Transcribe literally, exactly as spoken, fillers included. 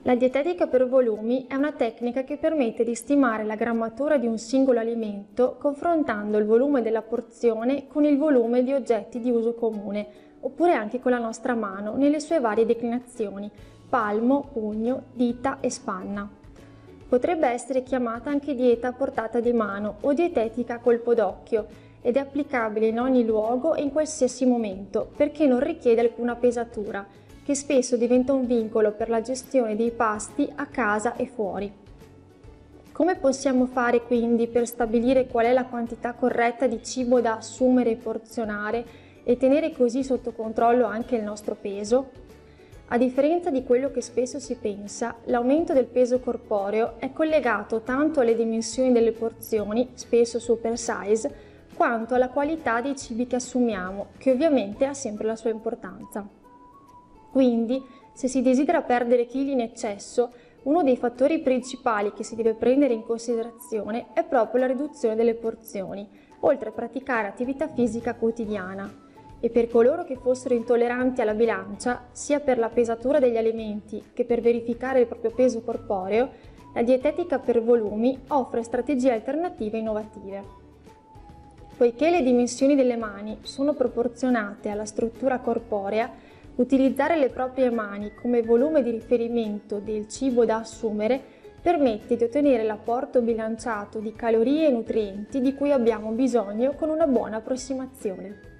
La dietetica per volumi è una tecnica che permette di stimare la grammatura di un singolo alimento confrontando il volume della porzione con il volume di oggetti di uso comune, oppure anche con la nostra mano nelle sue varie declinazioni: palmo, pugno, dita e spanna. Potrebbe essere chiamata anche dieta a portata di mano o dietetica a colpo d'occhio ed è applicabile in ogni luogo e in qualsiasi momento perché non richiede alcuna pesatura, che spesso diventa un vincolo per la gestione dei pasti a casa e fuori. Come possiamo fare quindi per stabilire qual è la quantità corretta di cibo da assumere e porzionare e tenere così sotto controllo anche il nostro peso? A differenza di quello che spesso si pensa, l'aumento del peso corporeo è collegato tanto alle dimensioni delle porzioni, spesso super size, quanto alla qualità dei cibi che assumiamo, che ovviamente ha sempre la sua importanza. Quindi, se si desidera perdere chili in eccesso, uno dei fattori principali che si deve prendere in considerazione è proprio la riduzione delle porzioni, oltre a praticare attività fisica quotidiana. E per coloro che fossero intolleranti alla bilancia, sia per la pesatura degli alimenti che per verificare il proprio peso corporeo, la dietetica per volumi offre strategie alternative innovative. Poiché le dimensioni delle mani sono proporzionate alla struttura corporea, utilizzare le proprie mani come volume di riferimento del cibo da assumere permette di ottenere l'apporto bilanciato di calorie e nutrienti di cui abbiamo bisogno con una buona approssimazione.